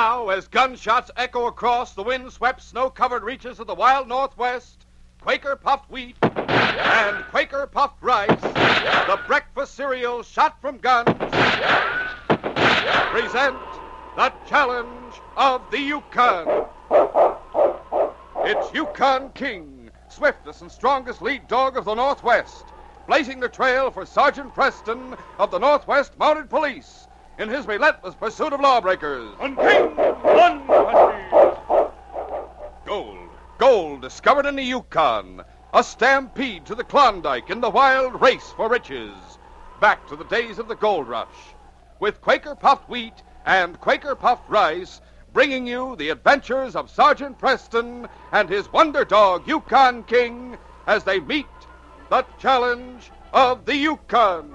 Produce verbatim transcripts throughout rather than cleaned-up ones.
Now, as gunshots echo across the wind-swept, snow-covered reaches of the wild Northwest, Quaker puffed wheat and Quaker puffed rice, the breakfast cereal shot from guns, present the challenge of the Yukon. It's Yukon King, swiftest and strongest lead dog of the Northwest, blazing the trail for Sergeant Preston of the Northwest Mounted Police in his relentless pursuit of lawbreakers. On King, on Mounties. Gold, gold discovered in the Yukon, a stampede to the Klondike in the wild race for riches. Back to the days of the gold rush, with Quaker puffed wheat and Quaker puffed rice, bringing you the adventures of Sergeant Preston and his wonder dog, Yukon King, as they meet the challenge of the Yukon.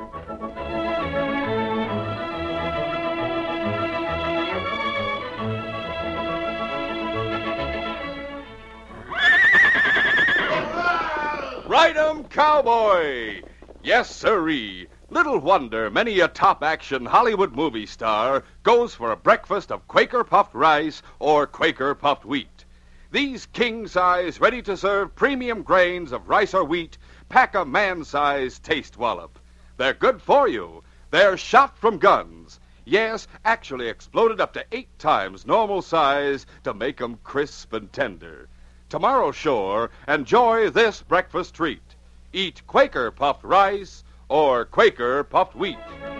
Ride 'em, cowboy! Yes, sirree. Little wonder many a top-action Hollywood movie star goes for a breakfast of Quaker puffed rice or Quaker puffed wheat. These king-size, ready-to-serve premium grains of rice or wheat pack a man-sized taste wallop. They're good for you. They're shot from guns. Yes, actually exploded up to eight times normal size to make 'em crisp and tender. Tomorrow, sure, enjoy this breakfast treat. Eat Quaker puffed rice or Quaker puffed wheat.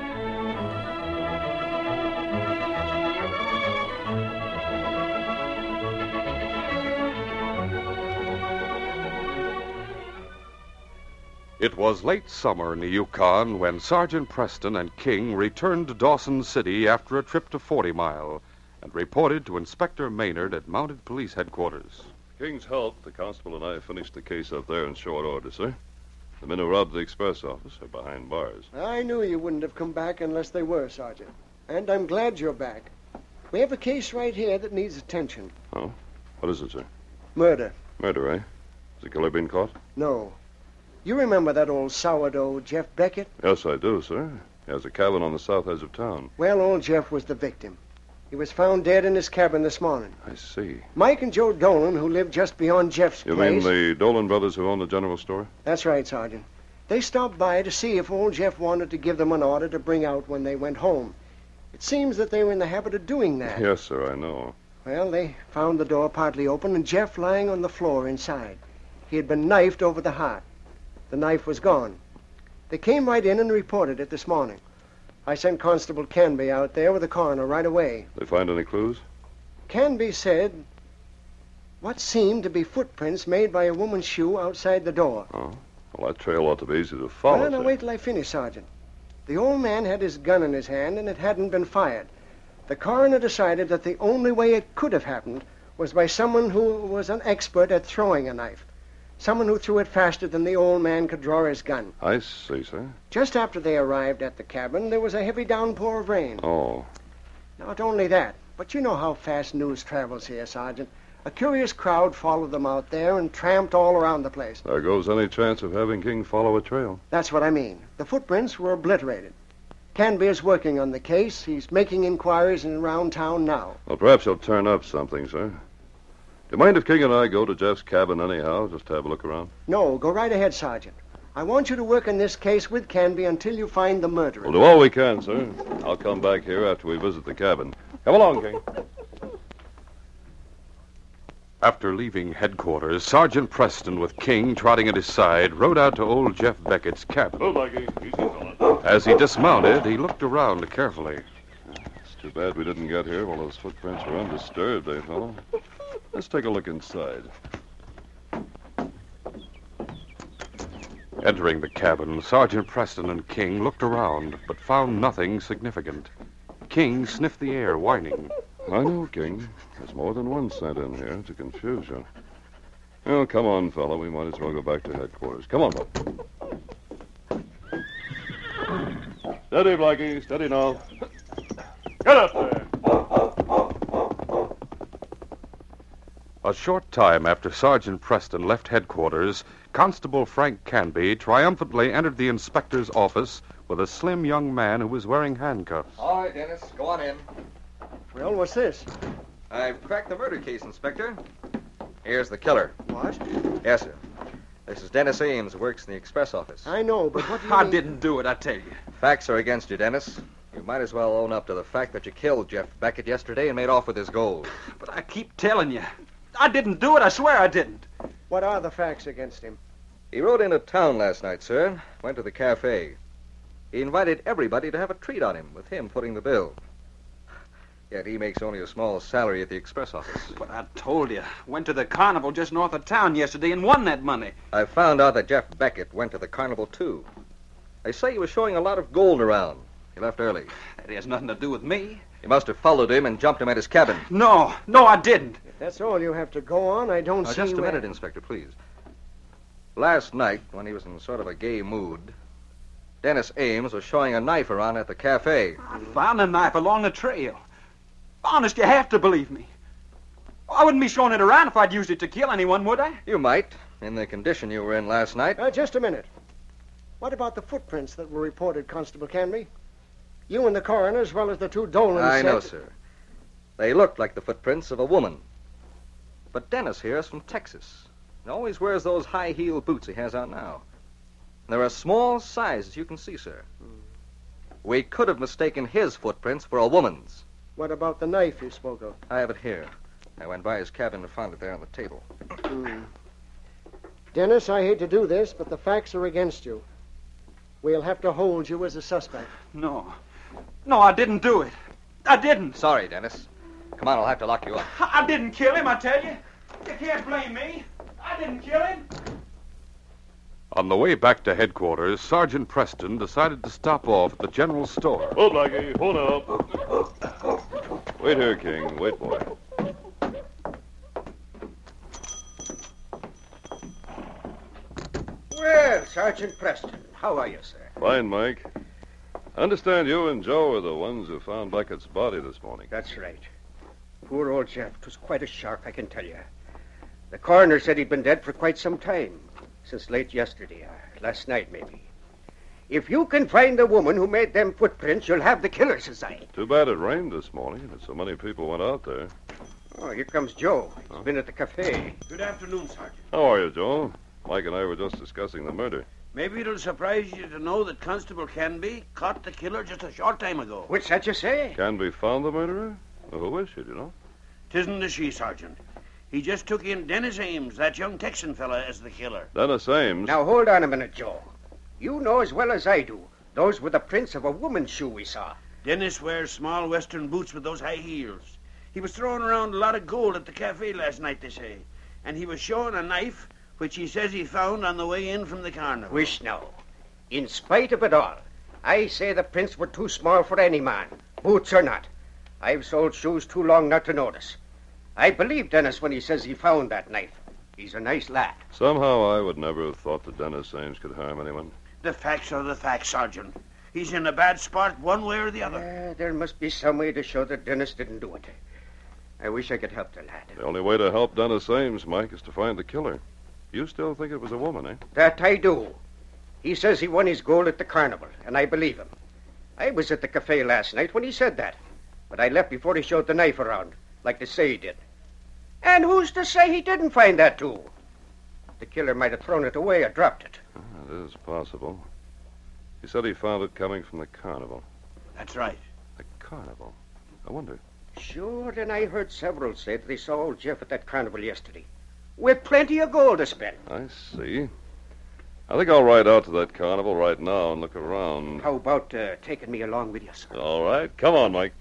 It was late summer in the Yukon when Sergeant Preston and King returned to Dawson City after a trip to Forty Mile and reported to Inspector Maynard at Mounted Police Headquarters. King's help, the constable and I finished the case up there in short order, sir. The men who robbed the express office are behind bars. I knew you wouldn't have come back unless they were, Sergeant. And I'm glad you're back. We have a case right here that needs attention. Oh? What is it, sir? Murder. Murder, eh? Has the killer been caught? No. You remember that old sourdough, Jeff Beckett? Yes, I do, sir. He has a cabin on the south edge of town. Well, old Jeff was the victim. He was found dead in his cabin this morning. I see. Mike and Joe Dolan, who lived just beyond Jeff's You place... mean the Dolan brothers who own the general store? That's right, Sergeant. They stopped by to see if old Jeff wanted to give them an order to bring out when they went home. It seems that they were in the habit of doing that. Yes, sir, I know. Well, they found the door partly open and Jeff lying on the floor inside. He had been knifed over the heart. The knife was gone. They came right in and reported it this morning. I sent Constable Canby out there with the coroner right away. They find any clues? Canby said what seemed to be footprints made by a woman's shoe outside the door. Oh? Well, that trail ought to be easy to follow. Well, now, sir. wait till I finish, Sergeant. The old man had his gun in his hand, and it hadn't been fired. The coroner decided that the only way it could have happened was by someone who was an expert at throwing a knife. Someone who threw it faster than the old man could draw his gun. I see, sir. Just after they arrived at the cabin, there was a heavy downpour of rain. Oh. Not only that, but you know how fast news travels here, Sergeant. A curious crowd followed them out there and tramped all around the place. There goes any chance of having King follow a trail. That's what I mean. The footprints were obliterated. Canby is working on the case. He's making inquiries in around town now. Well, perhaps he'll turn up something, sir. Do you mind if King and I go to Jeff's cabin anyhow, just to have a look around? No, go right ahead, Sergeant. I want you to work in this case with Canby until you find the murderer. We'll do all we can, sir. I'll come back here after we visit the cabin. Come along, King. After leaving headquarters, Sergeant Preston, with King trotting at his side, rode out to old Jeff Beckett's cabin. Oh, Mikey. Easy, fella. As he dismounted, he looked around carefully. It's too bad we didn't get here while those footprints were undisturbed, eh, fellow? Let's take a look inside. Entering the cabin, Sergeant Preston and King looked around, but found nothing significant. King sniffed the air, whining. I know, King. There's more than one scent in here to confuse you. Well, come on, fella. We might as well go back to headquarters. Come on, bud. Steady, Blackie. Steady now. Get up there. A short time after Sergeant Preston left headquarters, Constable Frank Canby triumphantly entered the inspector's office with a slim young man who was wearing handcuffs. All right, Dennis, go on in. Well, what's this? I've cracked the murder case, Inspector. Here's the killer. What? Yes, sir. This is Dennis Ames, who works in the express office. I know, but what do you I mean? didn't do it, I tell you. Facts are against you, Dennis. You might as well own up to the fact that you killed Jeff Beckett yesterday and made off with his gold. But I keep telling you. I didn't do it. I swear I didn't. What are the facts against him? He rode into town last night, sir. Went to the cafe. He invited everybody to have a treat on him, with him footing the bill. Yet he makes only a small salary at the express office. But I told you. Went to the carnival just north of town yesterday and won that money. I found out that Jeff Beckett went to the carnival, too. They say he was showing a lot of gold around. He left early. That has nothing to do with me. You must have followed him and jumped him at his cabin. No, no, I didn't. If that's all you have to go on, I don't Now, see just a where... minute, Inspector, please. Last night, when he was in sort of a gay mood, Dennis Ames was showing a knife around at the cafe. I found a knife along the trail. Honest, you have to believe me. I wouldn't be showing it around if I'd used it to kill anyone, would I? You might, in the condition you were in last night. Uh, just a minute. What about the footprints that were reported, Constable Canby? You and the coroner, as well as the two Dolans I said... know, sir. They looked like the footprints of a woman. But Dennis here is from Texas. He always wears those high-heel boots he has on now. They're a small size, as you can see, sir. We could have mistaken his footprints for a woman's. What about the knife you spoke of? I have it here. I went by his cabin and found it there on the table. Hmm. Dennis, I hate to do this, but the facts are against you. We'll have to hold you as a suspect. No. No, I didn't do it. I didn't. Sorry, Dennis. Come on, I'll have to lock you up. I didn't kill him, I tell you. You can't blame me. I didn't kill him. On the way back to headquarters, Sergeant Preston decided to stop off at the general store. Oh, Blackie, hold up. Wait here, King. Wait, boy. Well, Sergeant Preston, how are you, sir? Fine, Mike. I understand you and Joe are the ones who found Beckett's body this morning. That's right. Poor old Jeff. It was quite a shock, I can tell you. The coroner said he'd been dead for quite some time. Since late yesterday, or last night, maybe. If you can find the woman who made them footprints, you'll have the killer, says I. Too bad it rained this morning, and so many people went out there. Oh, here comes Joe. He's Huh? been at the cafe. Good afternoon, Sergeant. How are you, Joe? Mike and I were just discussing the murder. Maybe it'll surprise you to know that Constable Canby caught the killer just a short time ago. What's that you say? Canby found the murderer? Well, who is she, do you know? Tisn't a she, Sergeant. He just took in Dennis Ames, that young Texan fella, as the killer. Dennis Ames. Now, hold on a minute, Joe. You know as well as I do. Those were the prints of a woman's shoe we saw. Dennis wears small western boots with those high heels. He was throwing around a lot of gold at the cafe last night, they say. And he was showing a knife, which he says he found on the way in from the carnival. Wish now. In spite of it all, I say the prints were too small for any man, boots or not. I've sold shoes too long not to notice. I believe Dennis when he says he found that knife. He's a nice lad. Somehow I would never have thought that Dennis Ames could harm anyone. The facts are the facts, Sergeant. He's in a bad spot one way or the other. Uh, there must be some way to show that Dennis didn't do it. I wish I could help the lad. The only way to help Dennis Ames, Mike, is to find the killer. You still think it was a woman, eh? That I do. He says he won his gold at the carnival, and I believe him. I was at the cafe last night when he said that, but I left before he showed the knife around, like they say he did. And who's to say he didn't find that tool? The killer might have thrown it away or dropped it. Ah, it is possible. He said he found it coming from the carnival. That's right. The carnival? I wonder. Sure, and I heard several say that they saw old Jeff at that carnival yesterday, with plenty of gold to spend. I see. I think I'll ride out to that carnival right now and look around. How about uh, taking me along with you, sir? All right. Come on, Mike.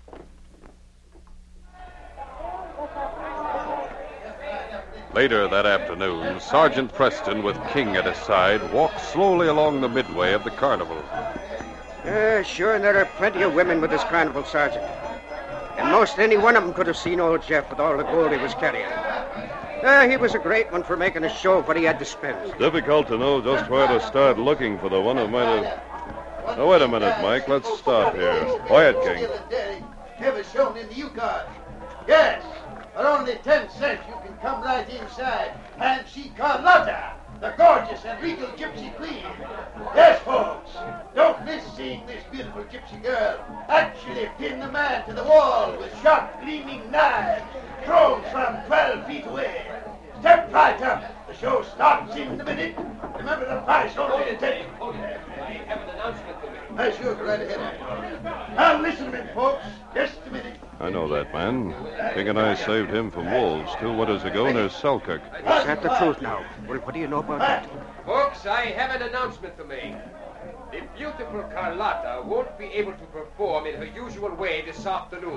Later that afternoon, Sergeant Preston, with King at his side, walked slowly along the midway of the carnival. Uh, sure, and there are plenty of women with this carnival, Sergeant. And most any one of them could have seen old Jeff with all the gold he was carrying. Uh, he was a great one for making a show of what he had to spend. It's difficult to know just where to start looking for the one who might have... Now, wait a minute, Mike. Let's stop here. Quiet, King. Ever shown in the Yukon? Yes. For only ten cents, you can come right inside and see Charlotta, the gorgeous and regal gypsy queen. Yes, folks, don't miss seeing this beautiful gypsy girl actually pin the man to the wall with sharp, gleaming knives thrown from twelve feet away. Step right up. The show starts in a minute. Remember the price only to take. I have an announcement to make. I sure go right ahead. Now listen a minute, folks. Just a minute. I know that man. King and I saved him from wolves two winters ago near Selkirk. Is that the truth now? Well, what do you know about that? Folks, I have an announcement to make. The beautiful Charlotta won't be able to perform in her usual way this afternoon.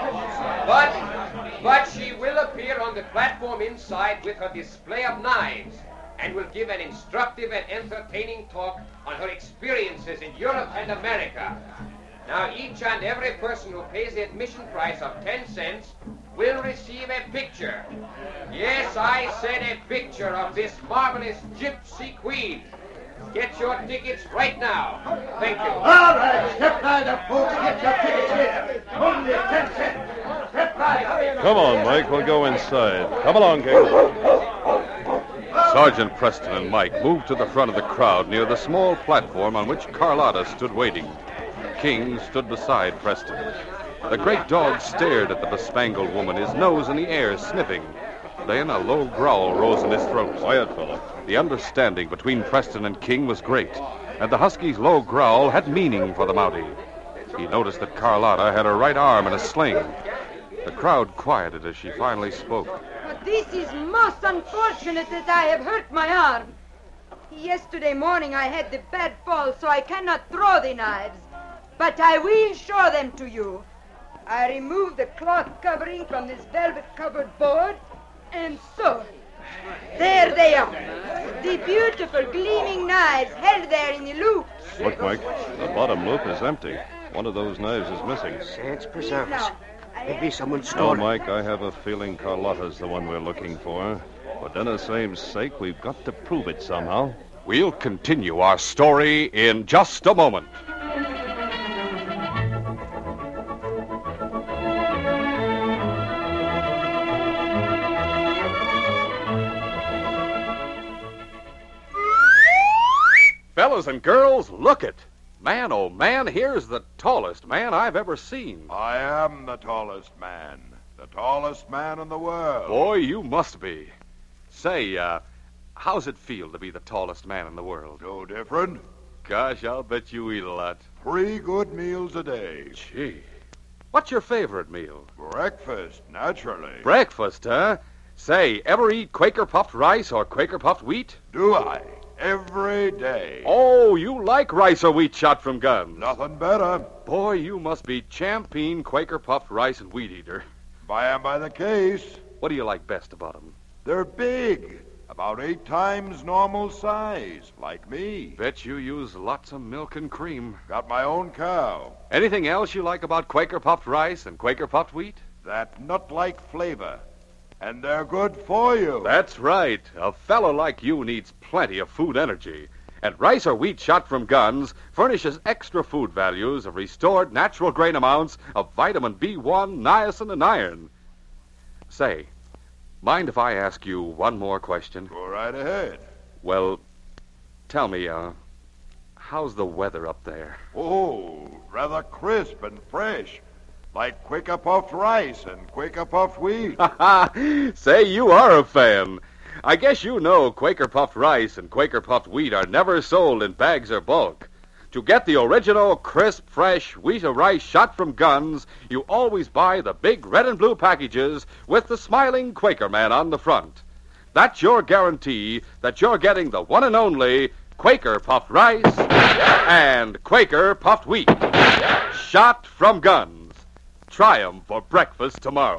But, but she will appear on the platform inside with her display of knives and will give an instructive and entertaining talk on her experiences in Europe and America. Now, each and every person who pays the admission price of ten cents will receive a picture. Yes, I said a picture of this marvelous gypsy queen. Get your tickets right now. Thank you. All right, step right up, folks. Get your tickets here. Only ten cents. Step right up. Come on, Mike. We'll go inside. Come along, King. Sergeant Preston and Mike moved to the front of the crowd near the small platform on which Carlotta stood waiting. King stood beside Preston. The great dog stared at the bespangled woman, his nose in the air, sniffing. Then a low growl rose in his throat. Quiet, fella. The understanding between Preston and King was great, and the husky's low growl had meaning for the Mountie. He noticed that Carlotta had her right arm in a sling. The crowd quieted as she finally spoke. But this is most unfortunate that I have hurt my arm. Yesterday morning I had the bad fall, so I cannot throw the knives. But I will show them to you. I removed the cloth covering from this velvet-covered board, and so, there they are. The beautiful gleaming knives held there in the loops. Look, Mike. The bottom loop is empty. One of those knives is missing. Sans preserve us. Maybe someone No, stole it. Mike, I have a feeling Carlotta's the one we're looking for. For Dennis Ames' sake, we've got to prove it somehow. We'll continue our story in just a moment. Fellas and girls, look it. Man, oh man, here's the tallest man I've ever seen. I am the tallest man. The tallest man in the world. Boy, you must be. Say, uh, how's it feel to be the tallest man in the world? No different. Gosh, I'll bet you eat a lot. Three good meals a day. Gee. What's your favorite meal? Breakfast, naturally. Breakfast, huh? Say, ever eat Quaker puffed rice or Quaker puffed wheat? Do I? Every day. Oh, you like rice or wheat shot from guns? Nothing better. Boy, you must be champion Quaker puffed rice and wheat eater. Buy 'em by the case. What do you like best about them? They're big. About eight times normal size, like me. Bet you use lots of milk and cream. Got my own cow. Anything else you like about Quaker puffed rice and Quaker puffed wheat? That nut-like flavor. And they're good for you. That's right. A fellow like you needs plenty of food energy. And rice or wheat shot from guns furnishes extra food values of restored natural grain amounts of vitamin B one, niacin, and iron. Say, mind if I ask you one more question? Go right ahead. Well, tell me, uh, how's the weather up there? Oh, rather crisp and fresh. Like Quaker puffed rice and Quaker puffed wheat. Say, you are a fan. I guess you know Quaker puffed rice and Quaker puffed wheat are never sold in bags or bulk. To get the original, crisp, fresh wheat or rice shot from guns, you always buy the big red and blue packages with the smiling Quaker man on the front. That's your guarantee that you're getting the one and only Quaker puffed rice and Quaker puffed wheat. Shot from guns. Try 'em for breakfast tomorrow.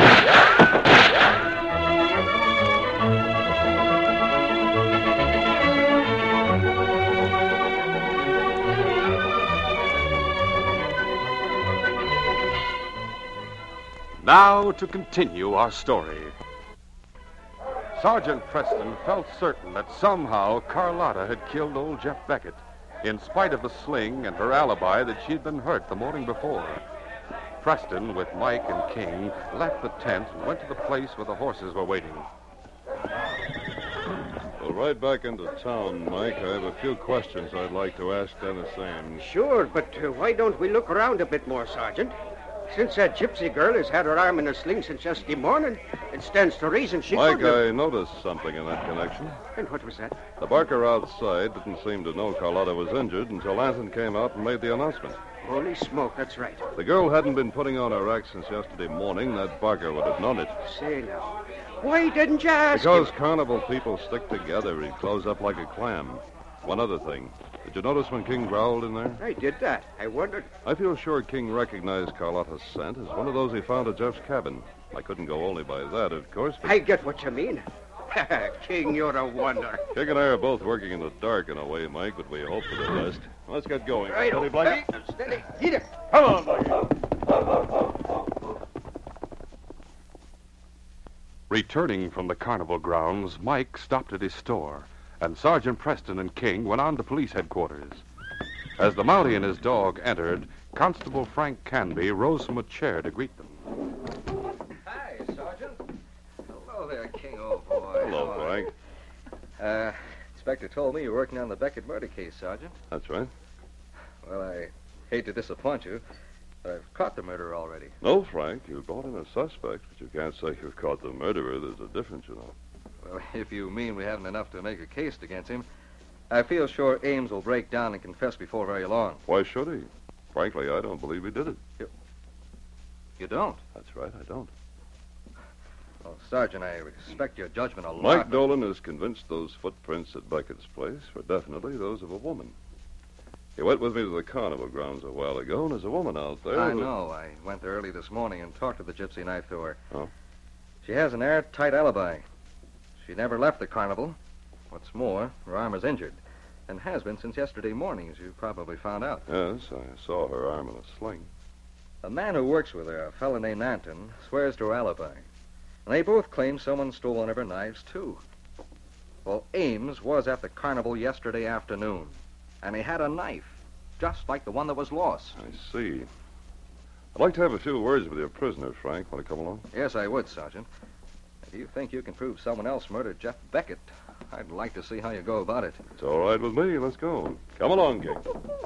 Now to continue our story. Sergeant Preston felt certain that somehow Carlotta had killed old Jeff Beckett, in spite of the sling and her alibi that she'd been hurt the morning before. Preston, with Mike and King, left the tent and went to the place where the horses were waiting. Well, ride back into town, Mike, I have a few questions I'd like to ask Dennis Ames. Sure, but uh, why don't we look around a bit more, Sergeant? Since that gypsy girl has had her arm in a sling since yesterday morning, it stands to reason she Mike, could have... I noticed something in that connection. And what was that? The barker outside didn't seem to know Carlotta was injured until Anton came out and made the announcement. Holy smoke, that's right. If the girl hadn't been putting on her act since yesterday morning, that barker would have known it. Say now, why didn't you ask Because him? carnival people stick together, he'd close up like a clam. One other thing. Did you notice when King growled in there? I did that. I wondered. I feel sure King recognized Carlotta's scent as one of those he found at Jeff's cabin. I couldn't go only by that, of course, but... I get what you mean. King, you're a wonder. King and I are both working in the dark in a way, Mike, but we hope for the best. Let's get going. Right, Steady, Blackie. Steady. Eat it. Come on, Blackie. Returning from the carnival grounds, Mike stopped at his store, and Sergeant Preston and King went on to police headquarters. As the Mountie and his dog entered, Constable Frank Canby rose from a chair to greet them. Hi, Sergeant. Hello there, King, old boy. Hello, How are Frank. you? Uh, Inspector told me you're working on the Beckett murder case, Sergeant. That's right. Well, I hate to disappoint you, but I've caught the murderer already. No, Frank, you brought in a suspect, but you can't say you've caught the murderer. There's a difference, you know. Well, if you mean we haven't enough to make a case against him, I feel sure Ames will break down and confess before very long. Why should he? Frankly, I don't believe he did it. You, you don't? That's right, I don't. Well, Sergeant, I respect your judgment a lot. Mike but- Dolan is convinced those footprints at Beckett's place were definitely those of a woman. He went with me to the carnival grounds a while ago, and there's a woman out there. I who- know. I went there early this morning and talked to the gypsy knife thrower. Oh? She has an airtight alibi. She never left the carnival. What's more, her arm is injured, and has been since yesterday morning, as you probably found out. Yes, I saw her arm in a sling. A man who works with her, a fellow named Anton, swears to her alibi. And they both claim someone stole one of her knives, too. Well, Ames was at the carnival yesterday afternoon, and he had a knife, just like the one that was lost. I see. I'd like to have a few words with your prisoner, Frank. Want to come along? Yes, I would, Sergeant. If you think you can prove someone else murdered Jeff Beckett, I'd like to see how you go about it. It's all right with me. Let's go. Come along, King.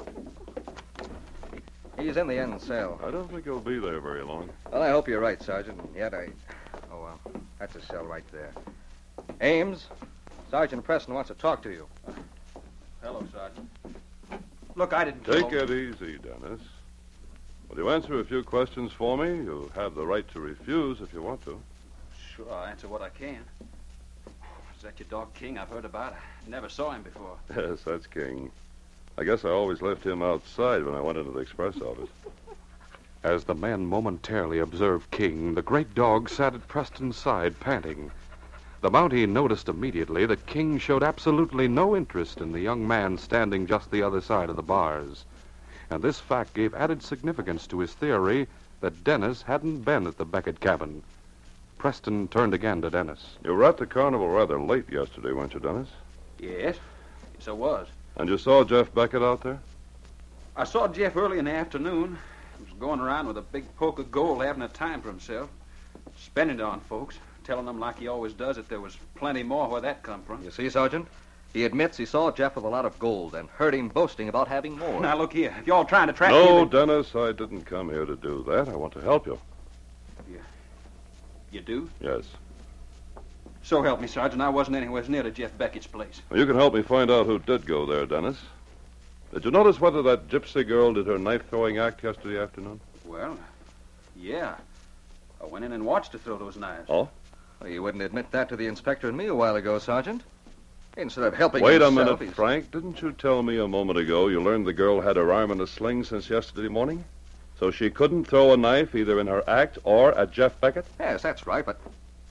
He's in the end cell. I don't think he'll be there very long. Well, I hope you're right, Sergeant. And yet I... Oh, well, that's a cell right there. Ames, Sergeant Preston wants to talk to you. Hello, Sergeant. Look, I didn't Take know. it easy, Dennis. Will you answer a few questions for me? You have the right to refuse if you want to. Sure, I'll answer what I can. Is that your dog King I've heard about? I never saw him before. Yes, that's King. I guess I always left him outside when I went into the express office. As the men momentarily observed King, the great dog sat at Preston's side, panting. The Mountie noticed immediately that King showed absolutely no interest in the young man standing just the other side of the bars. And this fact gave added significance to his theory that Dennis hadn't been at the Beckett cabin. Preston turned again to Dennis. You were at the carnival rather late yesterday, weren't you, Dennis? Yes? Yes, I was. And you saw Jeff Beckett out there? I saw Jeff early in the afternoon. He was going around with a big poke of gold, having a time for himself. Spending it on folks, telling them like he always does that there was plenty more where that come from. You see, Sergeant? He admits he saw Jeff with a lot of gold and heard him boasting about having more. Now, look here. If you're all trying to trap No, me... Dennis, I didn't come here to do that. I want to help you. You, you do? Yes. So help me, Sergeant. I wasn't anywhere near to Jeff Beckett's place. Well, you can help me find out who did go there, Dennis. Did you notice whether that gypsy girl did her knife-throwing act yesterday afternoon? Well, yeah. I went in and watched her throw those knives. Oh? Well, you wouldn't admit that to the inspector and me a while ago, Sergeant. Instead of helping Wait himself, a minute, he's... Frank. Didn't you tell me a moment ago you learned the girl had her arm in a sling since yesterday morning? So she couldn't throw a knife either in her act or at Jeff Beckett? Yes, that's right, but...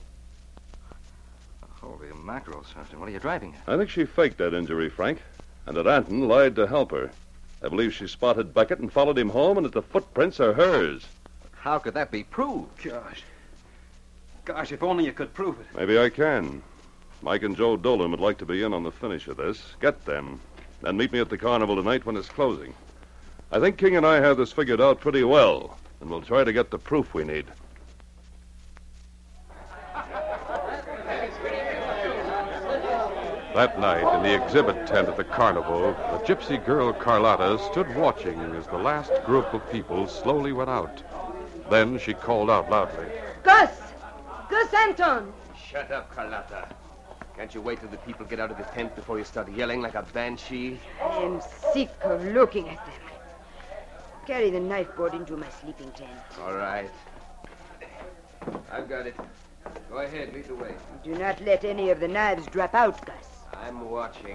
Holy mackerel, Sergeant. What are you driving at? I think she faked that injury, Frank. And that Anton lied to help her. I believe she spotted Beckett and followed him home, and that the footprints are hers. How could that be proved? Gosh. Gosh, if only you could prove it. Maybe I can. Mike and Joe Dolan would like to be in on the finish of this. Get them. Then meet me at the carnival tonight when it's closing. I think King and I have this figured out pretty well, and we'll try to get the proof we need. That night, in the exhibit tent at the carnival, the gypsy girl Carlotta stood watching as the last group of people slowly went out. Then she called out loudly. Gus! Gus Anton! Shut up, Charlotta. Can't you wait till the people get out of the tent before you start yelling like a banshee? I am sick of looking at them. Carry the knife board into my sleeping tent. All right. I've got it. Go ahead, lead the way. Do not let any of the knives drop out, Gus. I'm watching.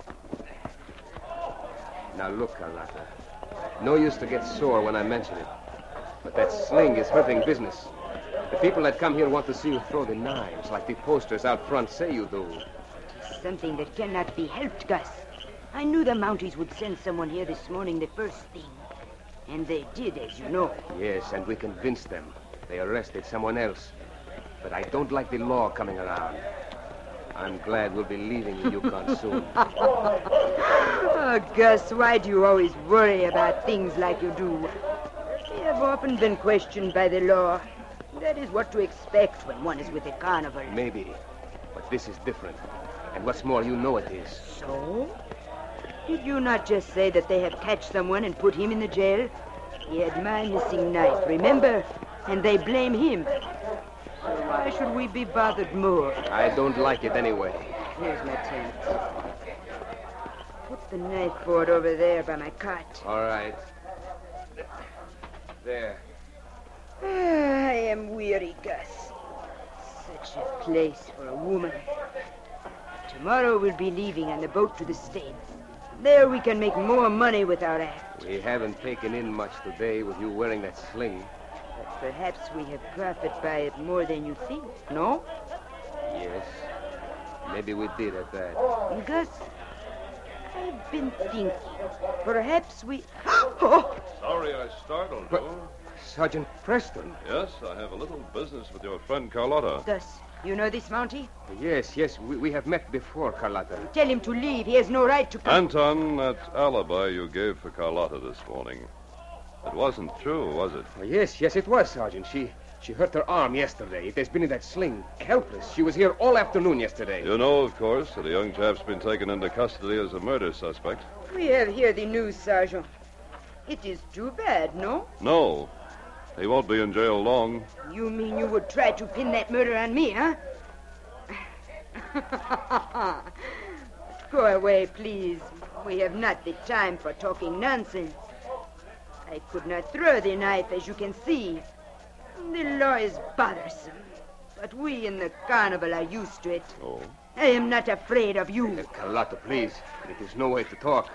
Now look, Carlotta. No use to get sore when I mention it. But that sling is hurting business. The people that come here want to see you throw the knives, like the posters out front say you do. It's something that cannot be helped, Gus. I knew the Mounties would send someone here this morning the first thing. And they did, as you know. Yes, and we convinced them. They arrested someone else. But I don't like the law coming around. I'm glad we'll be leaving the Yukon soon. Oh, Gus, why do you always worry about things like you do? They have often been questioned by the law. That is what to expect when one is with a carnival. Maybe. But this is different. And what's more, you know it is. So? Did you not just say that they have catched someone and put him in the jail? He had my missing knife, remember? And they blame him. So why should we be bothered more? I don't like it anyway. Here's my tent. Put the knife board over there by my cot. All right. There. Ah, I am weary, Gus. Such a place for a woman. Tomorrow we'll be leaving on the boat to the States. There we can make more money with our act. We haven't taken in much today with you wearing that sling. But perhaps we have profited by it more than you think, no? Yes. Maybe we did at that. Gus, I've been thinking. Perhaps we... Oh! Sorry I startled But- you. Sergeant Preston. Yes, I have a little business with your friend Carlotta. Gus, you know this Mountie? Yes, yes, we, we have met before, Carlotta. Tell him to leave. He has no right to come. Anton, that alibi you gave for Carlotta this morning. It wasn't true, was it? Oh, yes, yes, it was, Sergeant. She she hurt her arm yesterday. It has been in that sling. Helpless. She was here all afternoon yesterday. You know, of course, that a young chap's been taken into custody as a murder suspect. We have here the news, Sergeant. It is too bad, no? No. He won't be in jail long. You mean you would try to pin that murder on me, huh? Go away, please. We have not the time for talking nonsense. I could not throw the knife, as you can see. The law is bothersome. But we in the carnival are used to it. Oh? I am not afraid of you. Uh, Carlotta, please. It is no way to talk.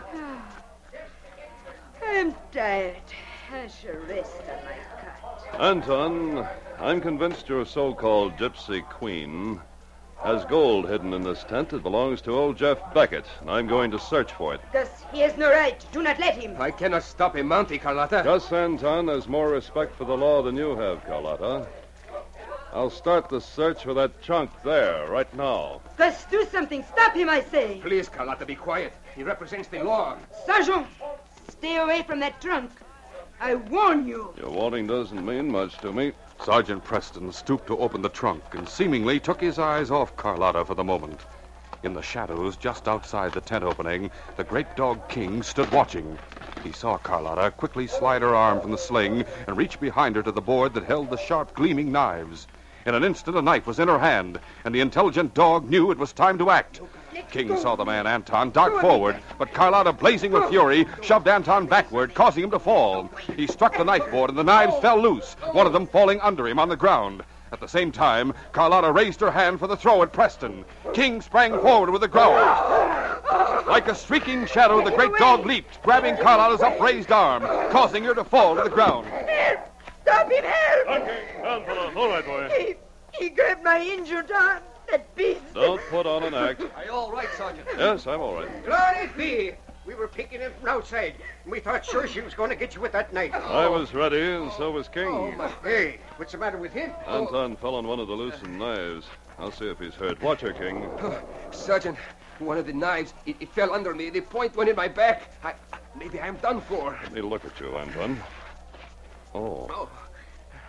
I'm tired. I shall rest on my cot. Anton, I'm convinced your so-called gypsy queen has gold hidden in this tent that belongs to old Jeff Beckett, and I'm going to search for it. Gus, he has no right. Do not let him. I cannot stop a Mountie, Carlotta. Gus Anton has more respect for the law than you have, Carlotta. I'll start the search for that chunk there, right now. Gus, do something. Stop him, I say. Please, Carlotta, be quiet. He represents the law. Sergeant, stay away from that trunk. I warn you. Your warning doesn't mean much to me. Sergeant Preston stooped to open the trunk and seemingly took his eyes off Carlotta for the moment. In the shadows just outside the tent opening, the great dog King stood watching. He saw Carlotta quickly slide her arm from the sling and reach behind her to the board that held the sharp, gleaming knives. In an instant, a knife was in her hand, and the intelligent dog knew it was time to act. King saw the man Anton dart forward, but Carlotta, blazing with fury, shoved Anton backward, causing him to fall. He struck the knife board, and the knives fell loose, one of them falling under him on the ground. At the same time, Carlotta raised her hand for the throw at Preston. King sprang forward with a growl. Like a streaking shadow, the great dog leaped, grabbing Carlotta's upraised arm, causing her to fall to the ground. Help! Stop him, help! Okay, down, fella. All right, boy. He, he grabbed my injured arm. That beast. Don't put on an act. Are you all right, Sergeant? Yes, I'm all right. Glory be! We were peeking in from outside, and we thought sure she was going to get you with that knife. I was ready, and so was King. Oh, my. Hey, what's the matter with him? Anton fell on one of the loosened knives. I'll see if he's hurt. Watch her, King. Oh, Sergeant, one of the knives, it, it fell under me. The point went in my back. I, maybe I'm done for. Let me look at you, Anton. Oh. Oh,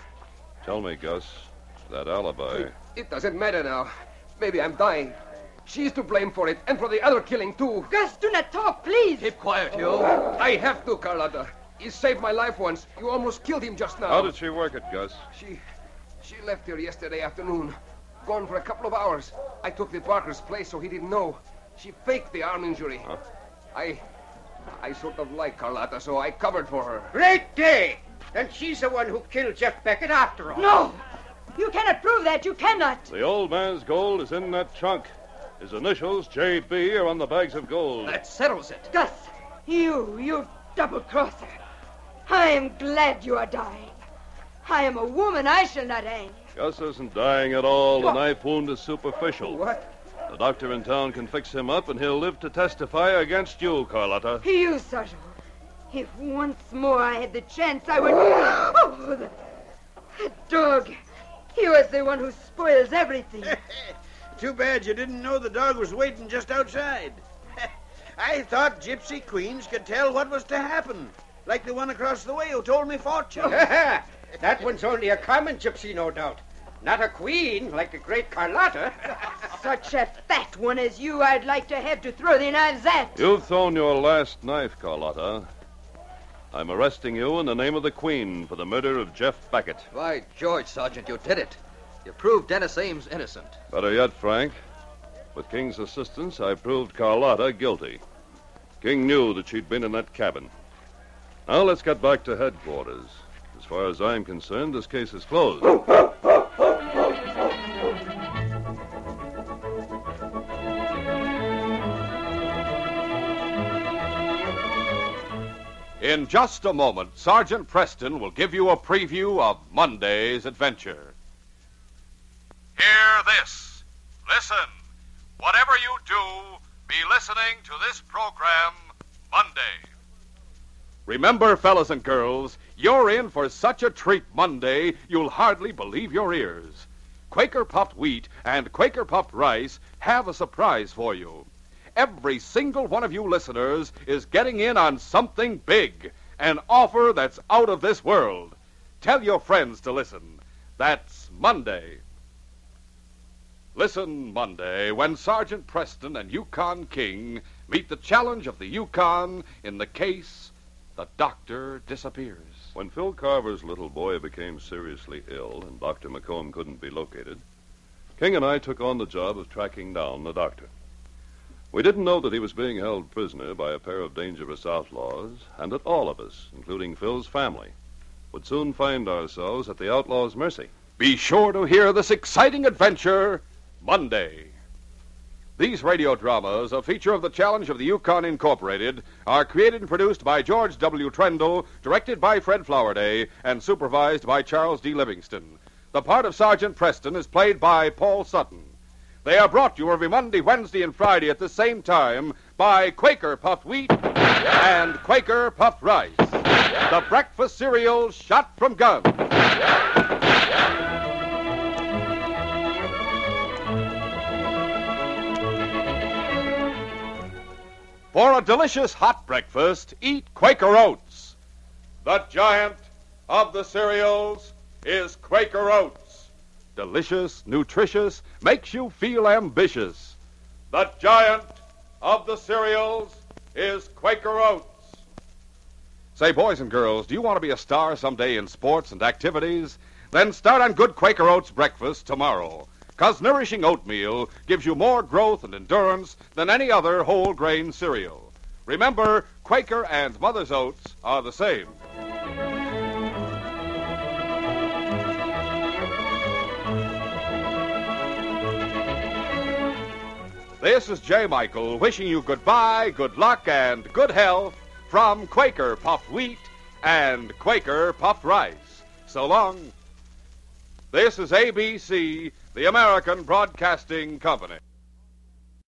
Tell me, Gus, that alibi. it, it doesn't matter now. Maybe I'm dying. She's to blame for it, and for the other killing, too. Gus, do not talk, please. Keep quiet, you. I have to, Carlotta. He saved my life once. You almost killed him just now. How did she work it, Gus? She... she left here yesterday afternoon. Gone for a couple of hours. I took the Barker's place so he didn't know. She faked the arm injury. Huh? I... I sort of like Carlotta, so I covered for her. Great day! Then she's the one who killed Jeff Beckett after all. No! You cannot prove that. You cannot. The old man's gold is in that trunk. His initials, J B, are on the bags of gold. That settles it. Gus, you, you double-crosser. I am glad you are dying. I am a woman. I shall not hang. Gus isn't dying at all. The What? knife wound is superficial. What? The doctor in town can fix him up, and he'll live to testify against you, Carlotta. You, Sergeant. If once more I had the chance, I would... Oh, the, the dog. He was the one who spoils everything. Too bad you didn't know the dog was waiting just outside. I thought gypsy queens could tell what was to happen, like the one across the way who told me fortune. That one's only a common gypsy, no doubt. Not a queen like the great Carlotta. Such a fat one as you I'd like to have to throw the knives at. You've thrown your last knife, Carlotta. I'm arresting you in the name of the Queen for the murder of Jeff Beckett. By George, Sergeant, you did it. You proved Dennis Ames innocent. Better yet, Frank. With King's assistance, I proved Carlotta guilty. King knew that she'd been in that cabin. Now let's get back to headquarters. As far as I'm concerned, this case is closed. In just a moment, Sergeant Preston will give you a preview of Monday's adventure. Hear this. Listen. Whatever you do, be listening to this program Monday. Remember, fellas and girls, you're in for such a treat Monday, you'll hardly believe your ears. Quaker Puffed Wheat and Quaker Puffed Rice have a surprise for you. Every single one of you listeners is getting in on something big, an offer that's out of this world. Tell your friends to listen. That's Monday. Listen Monday when Sergeant Preston and Yukon King meet the challenge of the Yukon in the case The Doctor Disappears. When Phil Carver's little boy became seriously ill and Doctor McComb couldn't be located, King and I took on the job of tracking down the doctor. We didn't know that he was being held prisoner by a pair of dangerous outlaws, and that all of us, including Phil's family, would soon find ourselves at the outlaws' mercy. Be sure to hear this exciting adventure Monday. These radio dramas, a feature of the Challenge of the Yukon Incorporated, are created and produced by George W. Trendle, directed by Fred Flowerday, and supervised by Charles D. Livingston. The part of Sergeant Preston is played by Paul Sutton. They are brought to you every Monday, Wednesday, and Friday at the same time by Quaker Puffed Wheat and Quaker Puffed Rice, the breakfast cereal shot from guns. For a delicious hot breakfast, eat Quaker Oats. The giant of the cereals is Quaker Oats. Delicious, nutritious, makes you feel ambitious. The giant of the cereals is Quaker Oats. Say, boys and girls, do you want to be a star someday in sports and activities? Then start on good Quaker Oats breakfast tomorrow. Because nourishing oatmeal gives you more growth and endurance than any other whole grain cereal. Remember, Quaker and Mother's Oats are the same. This is J. Michael wishing you goodbye, good luck, and good health from Quaker Puffed Wheat and Quaker Puffed Rice. So long. This is A B C, the American Broadcasting Company.